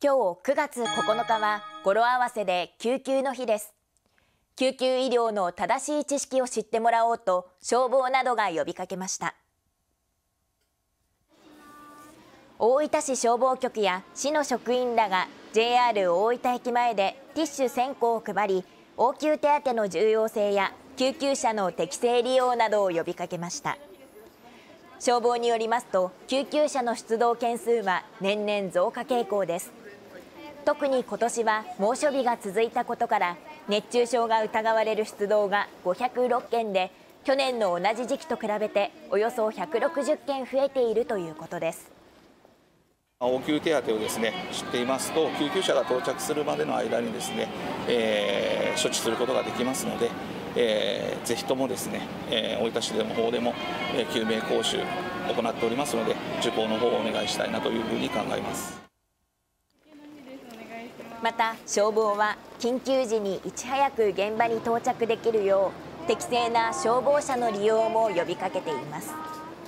今日9月9日は語呂合わせで救急の日です。救急医療の正しい知識を知ってもらおうと消防などが呼びかけました。大分市消防局や市の職員らが JR 大分駅前でティッシュ1000個を配り、応急手当の重要性や救急車の適正利用などを呼びかけました。消防によりますと、救急車の出動件数は年々増加傾向です。特に今年は猛暑日が続いたことから熱中症が疑われる出動が506件で、去年の同じ時期と比べておよそ160件増えているということです。 応急手当をですね知っていますと、救急車が到着するまでの間にですね、処置することができますので、ぜひともですね、大分市でも方でも救命講習を行っておりますので、受講の方をお願いしたいなというふうに考えます。 また消防は緊急時にいち早く現場に到着できるよう適正な消防車の利用も呼びかけています。